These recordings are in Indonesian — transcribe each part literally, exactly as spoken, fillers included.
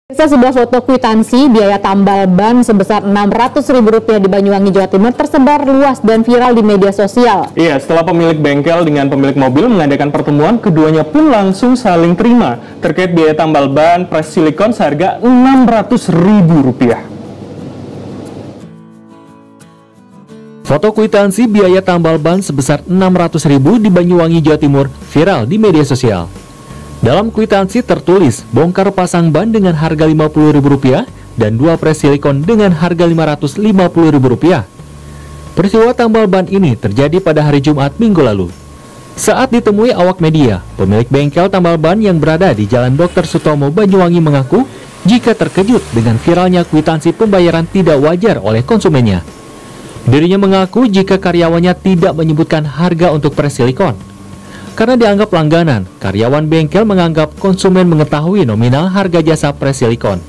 Pemirsa, sebuah foto kwitansi biaya tambal ban sebesar enam ratus ribu rupiah di Banyuwangi, Jawa Timur tersebar luas dan viral di media sosial. Iya, setelah pemilik bengkel dengan pemilik mobil mengadakan pertemuan, keduanya pun langsung saling terima terkait biaya tambal ban pres silikon seharga enam ratus ribu rupiah. Foto kwitansi biaya tambal ban sebesar enam ratus ribu di Banyuwangi, Jawa Timur viral di media sosial. Dalam kwitansi tertulis bongkar pasang ban dengan harga lima puluh ribu rupiah dan dua pres silikon dengan harga lima ratus lima puluh ribu rupiah. Peristiwa tambal ban ini terjadi pada hari Jumat minggu lalu. Saat ditemui awak media, pemilik bengkel tambal ban yang berada di Jalan Dokter Sutomo, Banyuwangi mengaku jika terkejut dengan viralnya kwitansi pembayaran tidak wajar oleh konsumennya. Dirinya mengaku jika karyawannya tidak menyebutkan harga untuk pres silikon. Karena dianggap langganan, karyawan bengkel menganggap konsumen mengetahui nominal harga jasa pres silikon.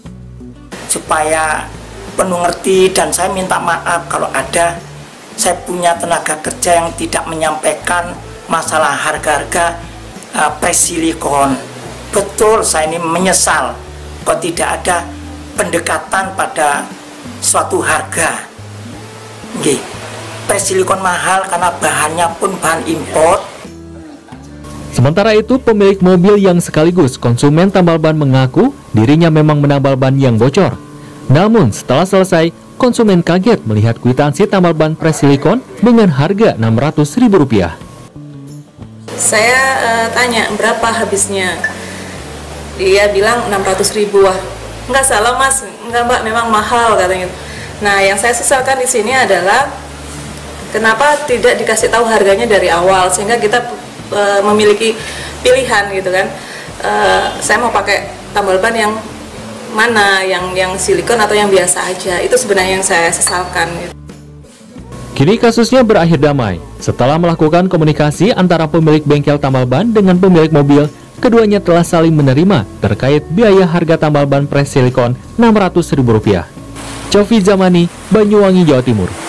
Supaya penuh ngerti, dan saya minta maaf kalau ada saya punya tenaga kerja yang tidak menyampaikan masalah harga-harga uh, pres silikon. Betul, saya ini menyesal kok tidak ada pendekatan pada suatu harga. Nggih, pres silikon mahal karena bahannya pun bahan import. Sementara itu, pemilik mobil yang sekaligus konsumen tambal ban mengaku dirinya memang menambal ban yang bocor. Namun setelah selesai, konsumen kaget melihat kwitansi tambal ban pres silikon dengan harga enam ratus ribu rupiah. Saya uh, tanya berapa habisnya. Dia bilang enam ratus ribu. Wah, nggak salah mas, nggak mbak, memang mahal katanya. Nah, yang saya sesalkan di sini adalah kenapa tidak dikasih tahu harganya dari awal sehingga kita Uh, memiliki pilihan gitu kan. Uh, saya mau pakai tambal ban yang mana, yang yang silikon atau yang biasa aja. Itu sebenarnya yang saya sesalkan gitu. Kini kasusnya berakhir damai. Setelah melakukan komunikasi antara pemilik bengkel tambal ban dengan pemilik mobil, keduanya telah saling menerima terkait biaya harga tambal ban pres silikon enam ratus ribu rupiah. Cofi Zamani, Banyuwangi, Jawa Timur.